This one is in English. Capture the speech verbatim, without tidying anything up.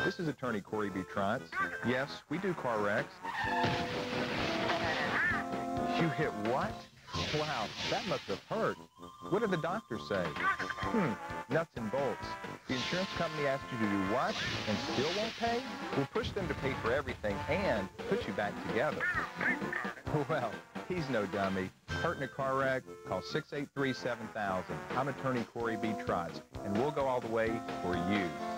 This is Attorney Corey B. Trotz. Yes, we do car wrecks. You hit what? Wow, that must have hurt. What did the doctor say? Hmm, nuts and bolts. The insurance company asked you to do what and still won't pay? We'll push them to pay for everything and put you back together. Well, he's no dummy. Hurt in a car wreck? Call six eight three, seven thousand. I'm Attorney Corey B. Trotz, and we'll go all the way for you.